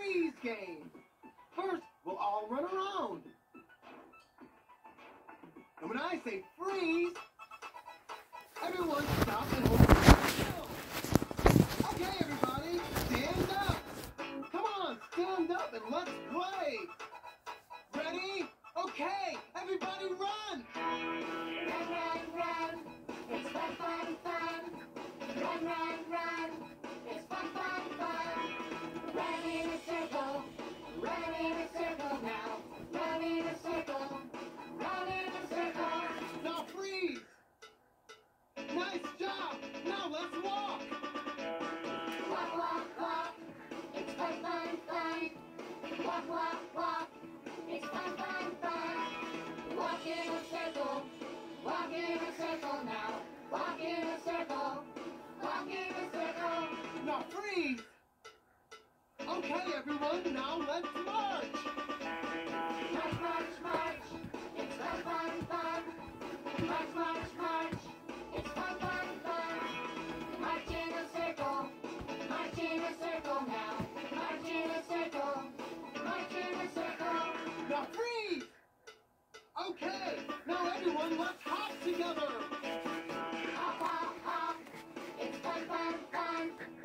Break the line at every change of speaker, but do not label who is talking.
freeze game. First, we'll all run around. And when I say freeze, everyone stop and hold still. Okay, everybody, stand up. Come on, stand up and let's play. Ready? Okay, everybody run.
Run, run, run. It's fun, fun, fun. Run, run, run. It's fun, fun, fun. Run in a circle. Run in a circle now. Run in a circle. Run in a circle.
Now freeze. Nice job. Now let's walk.
Walk, walk, walk. It's fun, fun, fun. Walk, walk, walk. It's fun, fun, fun. Walk in a circle. Walk in a circle now. Walk in a circle. Walk in a circle.
Now freeze. Okay, everyone, now let's march.
March, march, march. It's fun, fun, fun. March, march, march. It's fun, fun, fun. March in a circle. March in a circle now. March in a circle. March in a circle.
Now freeze. Okay, now everyone, let's hop together.
Hop, hop, hop. It's fun, fun, fun.